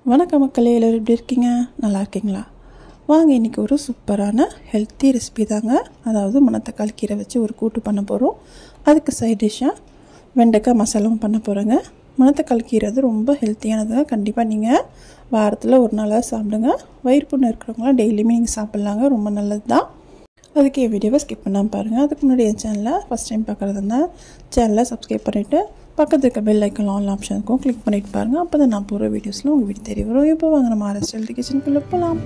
வணக்கம் மக்களே, எல்லோரும் எப்படி இருக்கீங்க? நல்லா இருக்கீங்களா? வாங்க இன்றைக்கி ஒரு சூப்பரான ஹெல்த்தி ரெசிபி தாங்க. அதாவது மணத்தக்காளி கீரை வச்சு ஒரு கூட்டு பண்ண போகிறோம். அதுக்கு சைட் டிஷ்ஷாக வெண்டைக்காய் மசாலாவும் பண்ண போகிறேங்க. மணத்தக்காளி கீரை அது ரொம்ப ஹெல்த்தியானதுங்க. கண்டிப்பாக நீங்கள் வாரத்தில் ஒரு நாளாக சாப்பிடுங்க. வயிறு புண்ணு இருக்கிறவங்களாம் டெய்லியுமே நீங்கள் சாப்பிட்லாங்க, ரொம்ப நல்லது தான். அதுக்கு என் வீடியோவை ஸ்கிப் பண்ணாமல் பாருங்கள். அதுக்கு முன்னாடி என் சேனலை ஃபஸ்ட் டைம் பார்க்குறது இருந்தால் சேனலை சப்ஸ்கிரைப் பண்ணிவிட்டு பக்கத்து இருக்க பெல் ஐக்கன் ஆல் ஆப்ஷன் இருக்கும், கிளிக் பண்ணிவிட்டு பாருங்கள். அப்போ தான் நான் போகிற வீடியோஸில் உங்கள் வீடு தெரிய வரும். இப்போ வாங்க நம்ம ஆர்எஸ் கிச்சனுக்குள்ளே போகலாம்.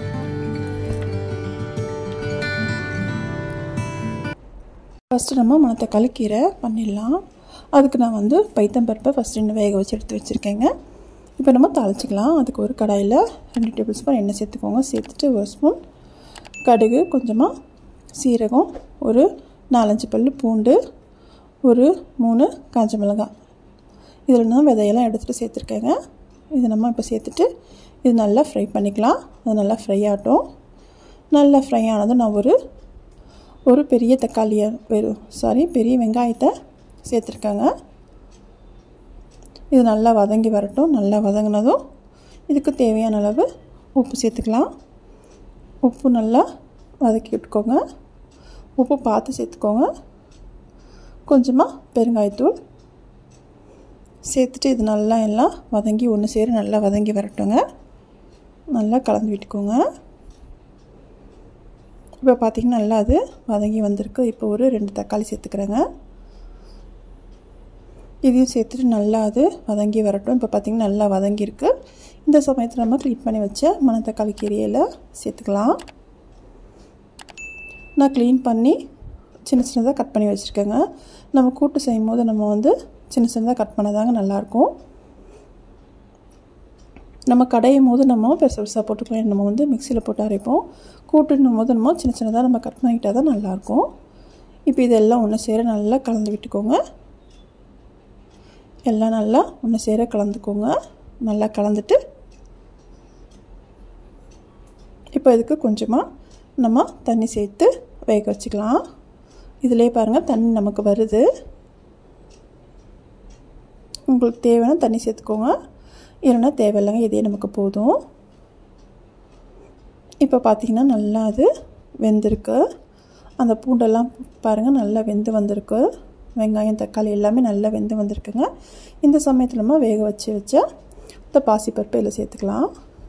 ஃபஸ்ட்டு நம்ம மணத்தக்காளி கீரை பண்ணிடலாம். அதுக்கு நான் பைத்தம்பருப்பை ஃபஸ்ட்டு இன்னும் வேக வச்சு எடுத்து வச்சுருக்கேங்க. இப்போ நம்ம தாளிச்சிக்கலாம். அதுக்கு ஒரு கடாயில் 2 டேபிள் ஸ்பூன் எண்ணெய் சேர்த்துக்கோங்க. சேர்த்துட்டு 1 ஸ்பூன் கடுகு, கொஞ்சமாக சீரகம், ஒரு 4-5 பல் பூண்டு, ஒரு 3 காஞ்ச மிளகாய், இதில் நான் விதையெல்லாம் எடுத்துகிட்டு சேர்த்துருக்கேங்க. இது நம்ம இப்போ சேர்த்துட்டு இது நல்லா ஃப்ரை பண்ணிக்கலாம். அது நல்லா ஃப்ரை ஆகட்டும். நல்லா ஃப்ரை ஆனதும் நான் ஒரு பெரிய பெரிய வெங்காயத்தை சேர்த்துருக்கேங்க. இது நல்லா வதங்கி வரட்டும். நல்லா வதங்கினதும் இதுக்கு தேவையான அளவு உப்பு சேர்த்துக்கலாம். உப்பு நல்லா வதக்கி விட்டுக்கோங்க. உப்பு பார்த்து சேர்த்துக்கோங்க. கொஞ்சமாக பெருங்காயத்தூள் சேர்த்துட்டு இது நல்லா எல்லாம் வதங்கி ஒன்று சேர நல்லா வதங்கி வரட்டுங்க. நல்லா கலந்து விட்டுக்கோங்க. இப்போ பார்த்திங்கன்னா நல்லா அது வதங்கி வந்திருக்கு. இப்போ ஒரு 2 தக்காளி சேர்த்துக்கிறேங்க. இதையும் சேர்த்துட்டு நல்லா அது வதங்கி வரட்டும். இப்போ பார்த்திங்கன்னா நல்லா வதங்கியிருக்கு. இந்த சமயத்தில் நம்ம க்ளீன் பண்ணி வச்ச மணத்தக்காளி கீரையில் சேர்த்துக்கலாம். நான் க்ளீன் பண்ணி சின்ன சின்னதாக கட் பண்ணி வச்சுருக்கேங்க. நம்ம கூட்டு செய்யும் போது நம்ம சின்ன சின்னதாக கட் பண்ணதாங்க நல்லாயிருக்கும். நம்ம கடையும் போது நம்ம பெருசு பெருசாக போட்டுக்கலாம். நம்ம மிக்சியில் போட்டு அரைப்போம். கூட்டுன்னும் போது நம்ம சின்ன சின்னதாக நம்ம கட் பண்ணிக்கிட்டால் தான் நல்லாயிருக்கும். இப்போ இதெல்லாம் ஒன்று சேர நல்லா கலந்து விட்டுக்கோங்க. எல்லாம் நல்லா ஒன்று சேர கலந்துக்கோங்க. நல்லா கலந்துட்டு இப்போ இதுக்கு கொஞ்சமாக நம்ம தண்ணி சேர்த்து வேக வச்சுக்கலாம். இதிலே பாருங்கள் தண்ணி நமக்கு வருது. உங்களுக்கு தேவையான தண்ணி சேர்த்துக்கோங்க, இல்லைன்னா தேவையில்லைங்க, இதே நமக்கு போதும். இப்போ பார்த்திங்கன்னா நல்லா அது வெந்திருக்கு. அந்த பூண்டெல்லாம் பாருங்கள் நல்லா வெந்து வந்திருக்கு. வெங்காயம், தக்காளி எல்லாமே நல்லா வெந்து வந்திருக்குங்க. இந்த சமயத்தில் நம்ம வேக வச்ச இந்த பாசிப்பருப்பு இதில் சேர்த்துக்கலாம்.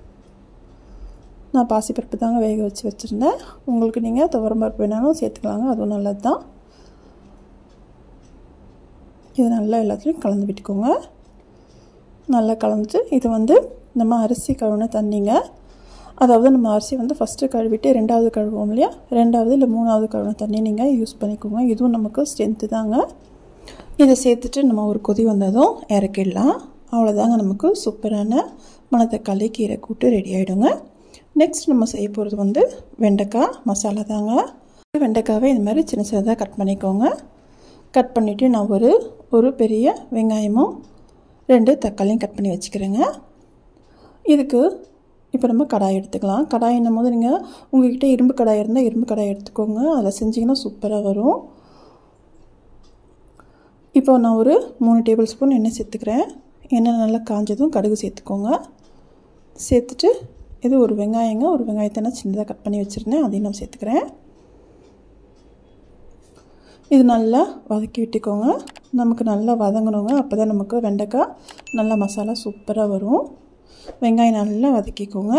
நான் பாசிப்பருப்பு தாங்க வேக வச்சுருந்தேன். உங்களுக்கு நீங்கள் துவரம்பருப்பு வேணாலும் சேர்த்துக்கலாங்க, அதுவும் நல்லது தான். இது நல்லா எல்லாத்துலேயும் கலந்து விட்டுக்கோங்க. நல்லா கலந்துட்டு இது நம்ம அரிசி கழுவின தண்ணிங்க. அதாவது நம்ம அரிசி ஃபஸ்ட்டு கழுவிட்டு 2வது கழுவோம் இல்லையா, 2வது இல்லை 3வது கழுவின தண்ணி நீங்கள் யூஸ் பண்ணிக்கோங்க. இதுவும் நமக்கு ஸ்ட்ரென்த்து தாங்க. இதை சேர்த்துட்டு நம்ம ஒரு கொதி வந்ததும் இறக்கிடலாம். அவ்வளோதாங்க, நமக்கு சூப்பரான மணத்தக்காளி கீரை கூட்டு ரெடி ஆகிடுங்க. நெக்ஸ்ட் நம்ம செய்ய போகிறது வெண்டைக்காய் மசாலா தாங்க. வெண்டைக்காவை இந்த மாதிரி சின்ன சின்னதாக கட் பண்ணிக்கோங்க. கட் பண்ணிவிட்டு நான் ஒரு பெரிய வெங்காயமும் 2 தக்காளியும் கட் பண்ணி வச்சுக்கிறேங்க. இதுக்கு இப்போ நம்ம கடாய் எடுத்துக்கலாம். கடாயின்னும் போது நீங்கள் உங்கள்கிட்ட இரும்பு கடாய் இருந்தால் இரும்பு கடாய் எடுத்துக்கோங்க. அதில் செஞ்சிங்கன்னா சூப்பராக வரும். இப்போ நான் ஒரு 3 டேபிள் ஸ்பூன் எண்ணெய் சேர்த்துக்கிறேன். எண்ணெய் நல்லா காஞ்சதும் கடுகு சேர்த்துக்கோங்க. சேர்த்துட்டு இது ஒரு வெங்காயங்க. ஒரு வெங்காயத்தை நான் சின்னதாக கட் பண்ணி வச்சுருந்தேன், அதையும் நான் சேர்த்துக்கிறேன். இது நல்லா வதக்கி விட்டுக்கோங்க. நமக்கு நல்லா வதங்கணுங்க. அப்போ தான் நமக்கு வெண்டைக்காய் நல்லா மசாலா சூப்பராக வரும். வெங்காயம் நல்லா வதக்கிக்கோங்க.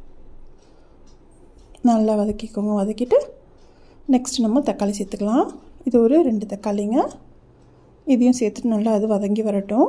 நல்லா வதக்கிக்கோங்க. வதக்கிட்டு நெக்ஸ்ட் நம்ம தக்காளி சேர்த்துக்கலாம். இது ஒரு 2 தக்காளிங்க. இதையும் சேர்த்துட்டு நல்லா அது வதங்கி வரட்டும்.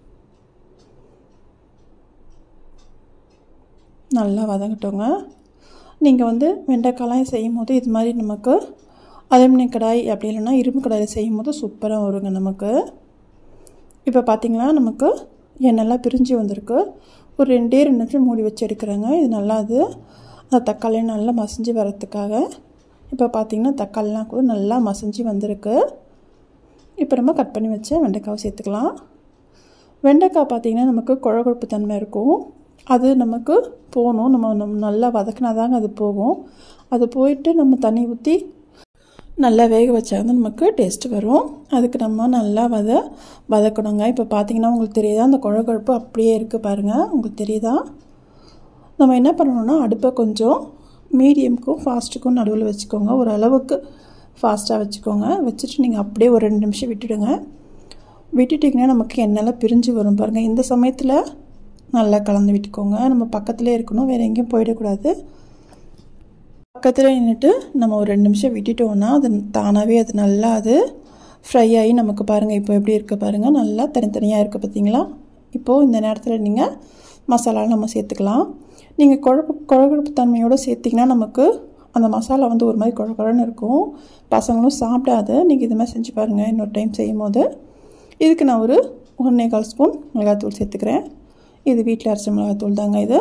நல்லா வதங்கட்டோங்க. நீங்கள் வெண்டைக்காய்லாம் செய்யும் போது இது மாதிரி நமக்கு அலுமினியம் கடாய் அப்படி இல்லைன்னா இரும்பு கடாயில் செய்யும் போது சூப்பராக வருங்க நமக்கு. இப்போ பார்த்திங்கன்னா நமக்கு எண்ணெய்லாம் பிரிஞ்சு வந்திருக்கு. ஒரு 2 நிமிஷம் மூடி வச்சு எடுக்கிறேங்க. இது நல்லா அந்த தக்காளியும் நல்லா மசிஞ்சு வரத்துக்காக. இப்போ பார்த்திங்கன்னா தக்காளிலாம் கூட நல்லா மசிஞ்சு வந்திருக்கு. இப்போ நம்ம கட் பண்ணி வச்ச வெண்டைக்காவை சேர்த்துக்கலாம். வெண்டைக்காய் பார்த்திங்கன்னா நமக்கு குழகுழப்பு தன்மை இருக்கும். அது நமக்கு போகணும். நம்ம நல்லா வதக்கினா தாங்க அது போகும். அது போயிட்டு நம்ம தண்ணி ஊற்றி நல்லா வேக வச்சா நமக்கு டேஸ்ட்டு வரும். அதுக்கு நம்ம நல்லா வதக்கணுங்க. இப்போ பார்த்திங்கன்னா உங்களுக்கு தெரியுதா, அந்த குழகுழப்பு அப்படியே இருக்குது பாருங்கள், உங்களுக்கு தெரியுதா? நம்ம என்ன பண்ணணும்னா அடுப்பை கொஞ்சம் மீடியமுக்கும் ஃபாஸ்ட்டுக்கும் நடுவில் வச்சுக்கோங்க. ஓரளவுக்கு ஃபாஸ்ட்டாக வச்சுக்கோங்க. வச்சுட்டு நீங்கள் அப்படியே ஒரு 2 நிமிஷம் விட்டுடுங்க. விட்டுட்டிங்கன்னா நமக்கு எண்ணெய்லாம் பிரிஞ்சு வரும் பாருங்கள். இந்த சமயத்தில் நல்லா கலந்து விட்டுக்கோங்க. நம்ம பக்கத்துலேயே இருக்கணும், வேறு எங்கேயும் போயிடக்கூடாது. பக்கத்தில் நின்றுட்டு நம்ம ஒரு 2 நிமிஷம் விட்டுட்டோன்னா அது தானாகவே அது நல்லா ஃப்ரை ஆகி நமக்கு பாருங்கள் இப்போ எப்படி இருக்க பாருங்கள், நல்லா தனித்தனியாக இருக்குது பார்த்தீங்களா. இப்போது இந்த நேரத்தில் நீங்கள் மசாலாவை நம்ம சேர்த்துக்கலாம். நீங்கள் குழகுழப்பு தன்மையோடு சேர்த்திங்கன்னா நமக்கு அந்த மசாலா வந்து ஒரு மாதிரி குழகுழன்னு இருக்கும், பசங்களும் சாப்பிடாது. நீங்கள் இது மாதிரி செஞ்சு பாருங்கள் இன்னொரு டைம் செய்யும் போது. இதுக்கு நான் ஒரு 1.25 ஸ்பூன் மிளகாத்தூள் சேர்த்துக்கிறேன். இது வீட்டில் அரைச்ச மிளகாத்தூள் தாங்க. இது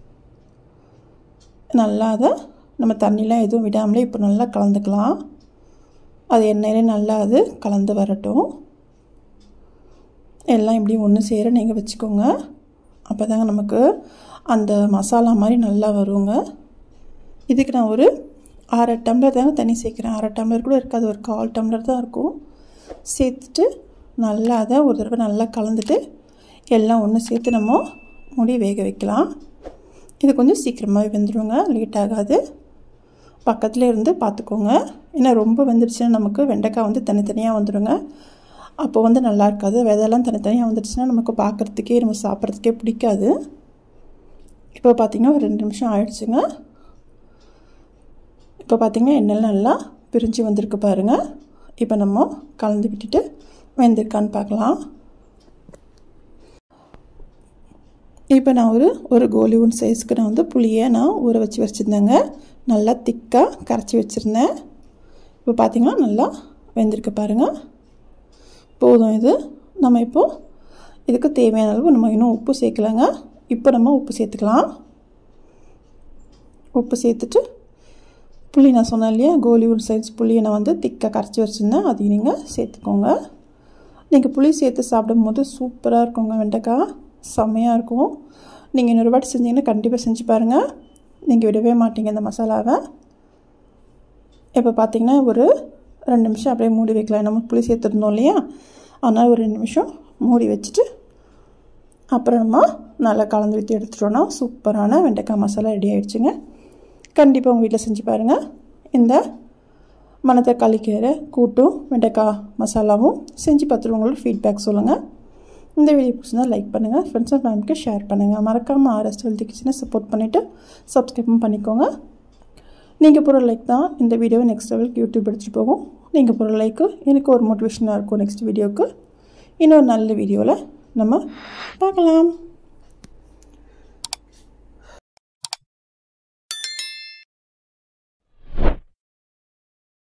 நல்லா நம்ம தண்ணிலாம் எதுவும் விடாமலே இப்போ நல்லா கலந்துக்கலாம். அது எண்ணெயிலே நல்லா கலந்து வரட்டும். எல்லாம் இப்படி ஒன்று சேர நீங்கள் வச்சுக்கோங்க. அப்போ தாங்க நமக்கு அந்த மசாலா மாதிரி நல்லா வருங்க. இதுக்கு நான் ஒரு 1/2 டம்ளர் தாங்க தண்ணி சேர்க்குறேன். 1/2 டம்ளர் கூட இருக்காது, ஒரு 1/4 டம்ளர் தான் இருக்கும். சேர்த்துட்டு நல்லா ஒரு தடவை நல்லா கலந்துட்டு எல்லாம் ஒன்று சேர்த்து நம்ம மூடி வேக வைக்கலாம். இது கொஞ்சம் சீக்கிரமாகவே வெந்துடுங்க, லேட் ஆகாது. பக்கத்தில் இருந்து பார்த்துக்கோங்க. ஏன்னா ரொம்ப வெந்துடுச்சுன்னா நமக்கு வெண்டைக்காய் வந்து தனித்தனியாக வந்துடுங்க. அப்போ வந்து நல்லா இருக்காது. விதையெல்லாம் தனித்தனியாக வந்துடுச்சுன்னா நமக்கு பார்க்குறதுக்கே நம்ம சாப்பிட்றதுக்கே பிடிக்காது. இப்போ பார்த்திங்கன்னா ஒரு 2 நிமிஷம் ஆயிடுச்சுங்க. இப்போ பார்த்திங்கன்னா எண்ணெய் நல்லா பிரிஞ்சு வந்திருக்கு பாருங்கள். இப்போ நம்ம கலந்து விட்டுட்டு வெந்திருக்கான்னு பார்க்கலாம். இப்போ நான் ஒரு கோலி உன் சைஸ்க்கு நான் வந்து புளியை நான் ஊற வச்சு வச்சுருந்தேங்க. நல்லா திக்காக கரைச்சி வச்சுருந்தேன். இப்போ பார்த்திங்கன்னா நல்லா வெந்திருக்கு பாருங்கள். போதும் இது. நம்ம இப்போது இதுக்கு தேவையான அளவு நம்ம இன்னும் உப்பு சேர்க்கலாங்க. இப்போ நம்ம உப்பு சேர்த்துக்கலாம். உப்பு சேர்த்துட்டு புளி நான் சொன்னேன் இல்லையா, கோலி உன் சைஸ் புளியை நான் வந்து திக்காக கரைச்சி வச்சுருந்தேன், அதையும் நீங்கள் சேர்த்துக்கோங்க. நீங்கள் புளி சேர்த்து சாப்பிடும் போது சூப்பராக இருக்குங்க. வெண்டைக்காய் செம்மையாக இருக்கும். நீங்கள் இன்னொரு வாட்டி செஞ்சிங்கன்னா கண்டிப்பாக செஞ்சு பாருங்கள், நீங்கள் விடவே மாட்டீங்க இந்த மசாலாவை. இப்போ பார்த்திங்கன்னா ஒரு 2 நிமிஷம் அப்படியே மூடி வைக்கலாம். நம்ம புளி சேர்த்துருந்தோம் இல்லையா, அதனால் ஒரு 2 நிமிஷம் மூடி வச்சுட்டு அப்புறம் நம்ம நல்லா கலந்து ஊற்றி எடுத்துட்டோன்னா சூப்பரான வெண்டைக்காய் மசாலா ரெடி ஆகிடுச்சுங்க. கண்டிப்பாக உங்கள் வீட்டில் செஞ்சு பாருங்கள். இந்த மணத்தக்காளி கீரை கூட்டும் வெண்டைக்காய் மசாலாவும் செஞ்சு பார்த்துட்டு உங்களோட ஃபீட்பேக் சொல்லுங்கள். இந்த வீடியோ பிடிச்சிருந்தால் லைக் பண்ணுங்கள், ஃப்ரெண்ட்ஸ் அண்ட் ஃபேமிலிக்கு ஷேர் பண்ணுங்கள். மறக்காமல் ஆர்எஸ் ஹெல்தி கிச்சனை சப்போர்ட் பண்ணிவிட்டு சப்ஸ்கிரைபும் பண்ணிக்கோங்க. நீங்கள் போகிற லைக் தான் இந்த வீடியோவை நெக்ஸ்ட் லெவலுக்கு யூடியூப் எடுத்துகிட்டு போகும். நீங்கள் போகிற லைக்கு எனக்கு ஒரு மோட்டிவேஷனாக இருக்கும். நெக்ஸ்ட் வீடியோவுக்கு இன்னொரு நல்ல வீடியோவில் நம்ம பார்க்கலாம்.